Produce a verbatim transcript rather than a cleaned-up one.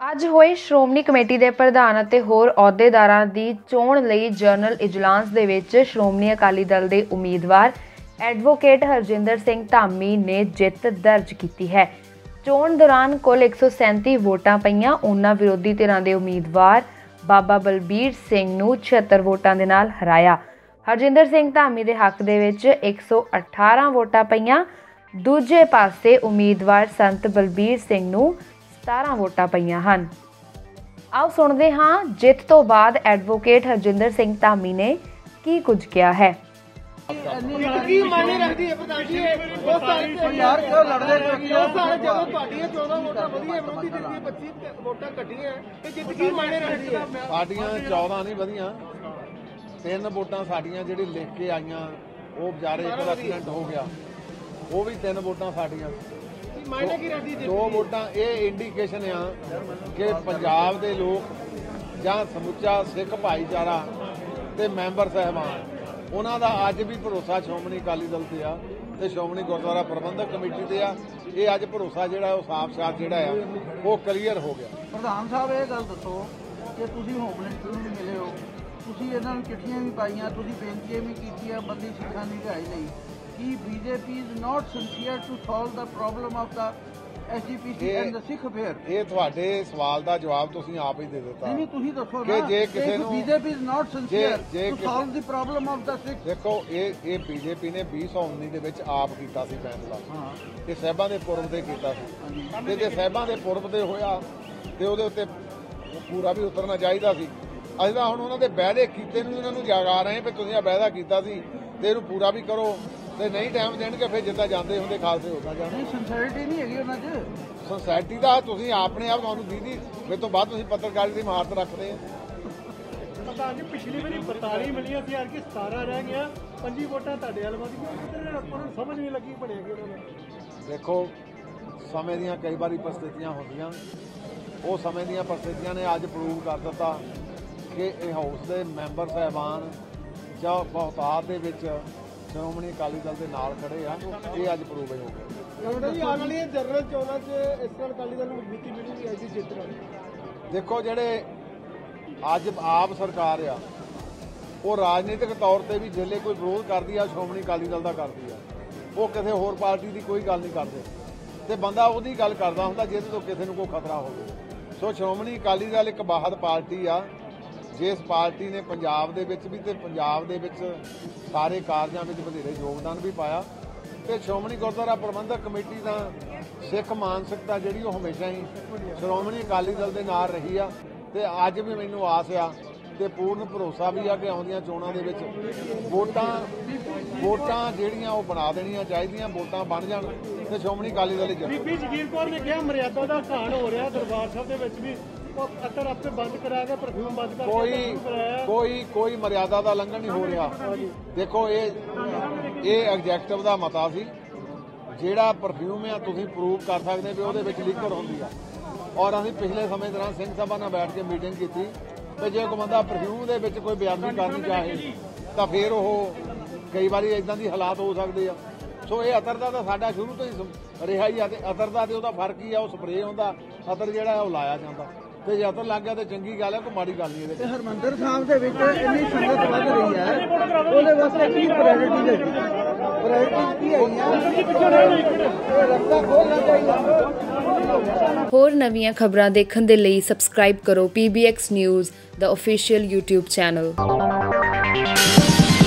ਅੱਜ ਹੋਏ ਸ਼੍ਰੋਮਣੀ ਕਮੇਟੀ ਦੇ ਪ੍ਰਧਾਨ ਅਤੇ ਹੋਰ ਅਹੁਦੇਦਾਰਾਂ ਦੀ ਚੋਣ ਲਈ ਜਨਰਲ ਇਜਲਾਸ ਦੇ ਵਿੱਚ ਸ਼੍ਰੋਮਣੀ ਅਕਾਲੀ ਦਲ ਦੇ ਉਮੀਦਵਾਰ ਐਡਵੋਕੇਟ ਹਰਜਿੰਦਰ ਸਿੰਘ ਧਾਮੀ ਨੇ ਜਿੱਤ ਦਰਜ ਕੀਤੀ ਹੈ। ਚੋਣ ਦੌਰਾਨ ਕੁੱਲ एक सौ सैंतीस ਵੋਟਾਂ ਪਈਆਂ। ਉਹਨਾਂ ਵਿਰੋਧੀ ਧਿਰਾਂ ਦੇ ਉਮੀਦਵਾਰ ਬਾਬਾ ਬਲਬੀਰ ਸਿੰਘ ਨੂੰ छिहत्तर ਵੋਟਾਂ ਦੇ ਨਾਲ ਹਰਾਇਆ। ਹਰਜਿੰਦਰ ਸਿੰਘ ਧਾਮੀ ਦੇ ਹੱਕ ਦੇ ਵਿੱਚ एक सौ अठारह ਵੋਟਾਂ ਪਈਆਂ। ਦੂਜੇ ਪਾਸੇ ਉਮੀਦਵਾਰ ਸੰਤ ਬਲਬੀਰ ਸਿੰਘ ਨੂੰ सतारह ਵੋਟਾਂ ਪਈਆਂ ਹਨ। ਆਓ ਸੁਣਦੇ ਹਾਂ ਜਿੱਤ ਤੋਂ ਬਾਅਦ ਐਡਵੋਕੇਟ ਹਰਜਿੰਦਰ ਸਿੰਘ ਧਾਮੀ ਨੇ ਕੀ ਕੁਝ ਕਿਹਾ ਹੈ। ਕੀ ਮਾਇਨੇ ਰੱਖਦੀ ਹੈ ਪ੍ਰਧਾਨ ਜੀ ਉਹ ਸਾਰੇ ਯਾਰ ਕਿਉਂ ਲੜਦੇ ਨੇ ਉਹ ਸਾਰੇ ਜਦੋਂ ਤੁਹਾਡੀਆਂ चौदह ਵੋਟਾਂ ਵਧੀਆ ਵਿਰੋਧੀ ਧਿਰ ਦੀਆਂ पच्चीस ਵੋਟਾਂ ਘਟੀਆਂ ਤੇ ਜਿੱਤ ਕੀ ਮਾਇਨੇ ਰੱਖਦੀ ਹੈ। ਸਾਡੀਆਂ चौदह ਨਹੀਂ ਵਧੀਆਂ, ਤਿੰਨ ਵੋਟਾਂ ਸਾਡੀਆਂ ਜਿਹੜੀ ਲਿਖ ਕੇ ਆਈਆਂ ਉਹ ਵਿਚਾਰੇ ਇੱਕ ਦਾ ਐਕਸੀਡੈਂਟ ਹੋ ਗਿਆ, ਉਹ ਵੀ ਤਿੰਨ ਵੋਟਾਂ ਸਾਡੀਆਂ। ਮਾਇਨੇ ਕੀ ਰੱਖਦੀ ਦੋ ਵੋਟਾਂ ਇਹ ਇੰਡੀਕੇਸ਼ਨ ਆ ਕਿ ਪੰਜਾਬ ਦੇ ਲੋਕ ਜਾਂ ਸਮੁੱਚਾ ਸਿੱਖ ਭਾਈਚਾਰਾ ਤੇ ਮੈਂਬਰ ਸਾਹਿਬਾਨ ਉਹਨਾਂ ਦਾ ਅੱਜ ਵੀ ਭਰੋਸਾ ਸ਼੍ਰੋਮਣੀ ਅਕਾਲੀ ਦਲ ਤੇ ਆ ਤੇ ਸ਼੍ਰੋਮਣੀ ਗੁਰਦੁਆਰਾ ਪ੍ਰਬੰਧਕ ਕਮੇਟੀ ਤੇ ਆ। ਇਹ ਅੱਜ ਭਰੋਸਾ ਜਿਹੜਾ ਉਹ ਸਾਫ਼-ਸਾਫ਼ ਜਿਹੜਾ ਆ ਉਹ ਕਲੀਅਰ ਹੋ ਗਿਆ। ਪ੍ਰਧਾਨ ਸਾਹਿਬ ਇਹ ਗੱਲ ਦੱਸੋ ਕਿ ਤੁਸੀਂ ਹੋਮ ਮਿਨਿਸਟਰ ਨੂੰ ਵੀ ਮਿਲੇ ਹੋ, ਤੁਸੀਂ ਇਹਨਾਂ ਨੂੰ ਚਿੱਠੀਆਂ ਵੀ ਪਾਈਆਂ, ਤੁਸੀਂ ਬੇਨਤੀਆਂ ਵੀ ਕੀਤੀਆਂ ਬੰਦੀ ਸਿੱਖਾਂ ਦੀ ਰਿਹਾਈ ਲਈ। ਕਿ BJP is not sincere to solve the problem of the S G P C and the Sikh affair. ਇਹ ਤੁਹਾਡੇ ਸਵਾਲ ਦਾ ਜਵਾਬ ਤੁਸੀਂ ਆਪ ਹੀ ਦੇ ਦਿੱਤਾ। ਨਹੀਂ ਤੁਸੀਂ ਦੱਸੋ ਕਿ ਜੇ ਕਿਸੇ ਨੂੰ BJP is not sincere to solve the problem of the Sikh. ਦੇਖੋ ਇਹ ਇਹ ਬੀਜੇਪੀ ਨੇ ਵੀਹ ਸੌ ਉੱਨੀ ਦੇ ਵਿੱਚ ਆਪ ਕੀਤਾ ਸੀ ਫੈਸਲਾ, ਇਹ ਸਾਹਿਬਾਂ ਦੇ ਪੁਰਬ ਤੇ ਕੀਤਾ ਸੀ ਤੇ ਜੇ ਸਾਹਿਬਾਂ ਦੇ ਪੁਰਬ ਤੇ ਹੋਇਆ ਤੇ ਉਹਦੇ ਉੱਤੇ ਪੂਰਾ ਵੀ ਉਤਰਨਾ ਚਾਹੀਦਾ ਸੀ। ਅਸੀਂ ਤਾਂ ਹੁਣ ਉਹਨਾਂ ਦੇ ਵਾਅਦੇ ਕੀਤੇ ਨੂੰ ਉਹਨਾਂ ਨੂੰ ਜਗਾ ਰਹੇ ਵੀ ਤੁਸੀਂ ਆ ਵਾਅਦਾ ਕੀਤਾ ਸੀ ਤੇ ਇਹਨੂੰ ਪੂਰਾ ਵੀ ਕਰੋ ਤੇ ਨਹੀਂ ਟਾਈਮ ਦੇਣਗੇ ਫਿਰ ਜਿੱਦਾਂ ਜਾਂਦੇ ਹੁੰਦੇ ਖਾਲਸੇ ਹੋਦਾ ਜਾਣਾ। ਸਿੰਸੈਰਿਟੀ ਨਹੀਂ ਹੈਗੀ ਉਹਨਾਂ 'ਚ। ਸੋਸਾਇਟੀ ਦਾ ਤੁਸੀਂ ਆਪਣੇ ਆਪ ਤੁਹਾਨੂੰ ਦੀਦੀ ਮੇਰੇ ਤੋਂ ਬਾਅਦ ਤੁਸੀਂ ਪੱਤਰਕਾਰੀ ਦੀ ਮਹਾਰਤ ਰੱਖਦੇ ਆ। ਪ੍ਰਧਾਨ ਜੀ ਪਿਛਲੀ ਵਾਰੀ ਬਤਾਲੀ ਮਿਲੀਆਂ ਸੀ ਯਾਰ ਕਿ ਸਤਾਰਾਂ ਰਹਿ ਗਿਆ, ਪੰਜੀ ਵੋਟਾਂ ਤੁਹਾਡੇ ਵੱਲ ਵਧ ਗਈਆਂ, ਆਪਾਂ ਨੂੰ ਸਮਝ ਨਹੀਂ ਲੱਗੀ ਬਣੇਗੀ ਉਹਨਾਂ ਨੂੰ। ਦੇਖੋ ਸਮੇਂ ਦੀਆਂ ਕਈ ਵਾਰੀ ਪਰਿਸਥਿਤੀਆਂ ਹੁੰਦੀਆਂ, ਉਹ ਸਮੇਂ ਦੀਆਂ ਪਰਿਸਥਿਤੀਆਂ ਨੇ ਅੱਜ ਪ੍ਰੂਵ ਕਰ ਦਿੱਤਾ ਕਿ ਇਹ ਹਾਊਸ ਦੇ ਮੈਂਬਰ ਸਾਹਿਬਾਨ ਜਾਂ ਬਹੁਤਾਤ ਦੇ ਵਿੱਚ ਸ਼੍ਰੋਮਣੀ ਅਕਾਲੀ ਦਲ ਦੇ ਨਾਲ ਖੜੇ ਆ। ਇਹ ਅੱਜ ਪ੍ਰੂਵ ਹੋ ਗਿਆ। ਆਉਣ ਵਾਲੀਆਂ ਜਨਰਲ ਚੋਣਾਂ 'ਚ ਇਸ ਨਾਲ ਅਕਾਲੀ ਦਲ ਨੂੰ ਮਜ਼ਬੂਤੀ ਮਿਲੂਗੀ ਐਸੀ ਜਿੱਤ ਨਾਲ। ਦੇਖੋ ਜਿਹੜੇ ਅੱਜ ਆਪ ਸਰਕਾਰ ਆ ਉਹ ਰਾਜਨੀਤਿਕ ਤੌਰ ਤੇ ਵੀ ਜਿਹੜੇ ਕੋਈ ਵਿਰੋਧ ਕਰਦੀ ਆ ਸ਼੍ਰੋਮਣੀ ਅਕਾਲੀ ਦਲ ਦਾ ਕਰਦੀ ਆ, ਉਹ ਕਿਸੇ ਹੋਰ ਪਾਰਟੀ ਦੀ ਕੋਈ ਗੱਲ ਨਹੀਂ ਕਰਦੇ ਤੇ ਬੰਦਾ ਉਹਦੀ ਗੱਲ ਕਰਦਾ ਹੁੰਦਾ ਜਿਹਦੇ ਤੋਂ ਕਿਸੇ ਨੂੰ ਕੋਈ ਖਤਰਾ ਹੋਵੇ। ਸੋ ਸ਼੍ਰੋਮਣੀ ਅਕਾਲੀ ਦਲ ਇੱਕ ਬਾਹਦ ਪਾਰਟੀ ਆ ਜਿਸ ਪਾਰਟੀ ਨੇ ਪੰਜਾਬ ਦੇ ਵਿੱਚ ਵੀ ਤੇ ਪੰਜਾਬ ਦੇ ਵਿੱਚ ਸਾਰੇ ਕਾਰਜਾਂ ਵਿੱਚ ਵਧੇਰੇ ਯੋਗਦਾਨ ਵੀ ਪਾਇਆ ਤੇ ਸ਼੍ਰੋਮਣੀ ਗੁਰਦੁਆਰਾ ਪ੍ਰਬੰਧਕ ਕਮੇਟੀ ਦਾ ਸਿੱਖ ਮਾਨਸਿਕਤਾ ਜਿਹੜੀ ਉਹ ਹਮੇਸ਼ਾ ਹੀ ਸ਼੍ਰੋਮਣੀ ਅਕਾਲੀ ਦਲ ਦੇ ਨਾਲ ਰਹੀ ਆ ਤੇ ਅੱਜ ਵੀ ਮੈਨੂੰ ਆਸ ਆ ਤੇ ਪੂਰਨ ਭਰੋਸਾ ਵੀ ਆ ਕਿ ਆਉਂਦੀਆਂ ਚੋਣਾਂ ਦੇ ਵਿੱਚ ਵੋਟਾਂ ਵੋਟਾਂ ਜਿਹੜੀਆਂ ਉਹ ਬਣਾ ਦੇਣੀਆਂ ਚਾਹੀਦੀਆਂ, ਵੋਟਾਂ ਬਣ ਜਾਣ ਤੇ ਸ਼੍ਰੋਮਣੀ ਅਕਾਲੀ ਦਲ ਜਿੱਤੇ। ਬੀਬੀ ਜਗੀਰ ਕੌਰ ਨੇ ਕਿਹਾ ਮਰਿਆਦਾ ਦਾ ਘਾਣ ਹੋ ਰਿਹਾ ਦਰਬਾਰ ਸਾਹਿਬ ਦੇ ਵਿੱਚ ਵੀ ਅਤਰ ਆਪੇ ਬੰਦ ਕਰਾ ਕੇ ਪਰਫਿਊਮ ਬੰਦ ਕਰਕੇ ਕੋਈ ਕੋਈ ਕੋਈ ਮਰਿਆਦਾ ਦਾ ਲੰਘਣ ਨਹੀਂ ਹੋ ਰਿਹਾ। ਦੇਖੋ ਇਹ ਇਹ ਐਗਜੈਕਟਿਵ ਦਾ ਮਤਾ ਸੀ, ਜਿਹੜਾ ਪਰਫਿਊਮ ਆ ਤੁਸੀਂ ਪ੍ਰੂਵ ਕਰ ਸਕਦੇ ਵੀ ਉਹਦੇ ਵਿੱਚ ਲੀਕਰ ਹੁੰਦੀ ਆ। ਔਰ ਅਸੀਂ ਪਿਛਲੇ ਸਮੇਂ ਦੌਰਾਨ ਸਿੰਘ ਸਭਾ ਨਾਲ ਬੈਠ ਕੇ ਮੀਟਿੰਗ ਕੀਤੀ ਤੇ ਜੇ ਕੋਈ ਬੰਦਾ ਪਰਫਿਊਮ ਦੇ ਵਿੱਚ ਕੋਈ ਬਿਆਨੀ ਕਰਨੀ ਚਾਹੇ ਤਾਂ ਫਿਰ ਉਹ ਕਈ ਵਾਰੀ ਇਦਾਂ ਦੀ ਹਾਲਾਤ ਹੋ ਸਕਦੇ ਆ। ਸੋ ਇਹ ਅਤਰ ਦਾ ਤਾਂ ਸਾਡਾ ਸ਼ੁਰੂ ਤੋਂ ਹੀ ਰਿਹਾ ਹੀ ਆ ਤੇ ਅਤਰ ਦਾ ਤੇ ਉਹਦਾ ਫਰਕ ਹੀ ਆ, ਉਹ ਸਪਰੇਅ ਹੁੰਦਾ, ਅਤਰ ਜਿਹੜਾ ਉਹ ਲਾਇਆ ਜਾਂਦਾ ਤੇ ਜੇ ਅਤਰ ਲੱਗ ਗਿਆ ਤੇ ਚੰਗੀ ਗੱਲ ਹੈ, ਕੋਈ ਮਾੜੀ ਗੱਲ ਨਹੀਂ ਇਹਦੇ ਵਿੱਚ। ਹਰਮੰਦਰ ਸਾਹਿਬ ਦੇ ਵਿੱਚ ਇੰਨੀ ਸੰਗਤ ਵੱਧ ਰਹੀ ਹੈ, ਉਹਦੇ ਵਾਸਤੇ ਕੀ ਪ੍ਰਾਇੋਰਟੀ ਦੇ ਪ੍ਰਾਇੋਰਟੀ ਕੀ ਹੈ? ਰਸਤਾ ਖੋਲ੍ਹਣਾ ਚਾਹੀਦਾ। ਹੋਰ ਨਵੀਆਂ ਖਬਰਾਂ ਦੇਖਣ ਦੇ ਲਈ ਸਬਸਕ੍ਰਾਈਬ ਕਰੋ ਪੀ ਬੀ ਐਕਸ ਨਿਊਜ਼ ਦਾ ਆਫੀਸ਼ੀਅਲ YouTube ਚੈਨਲ।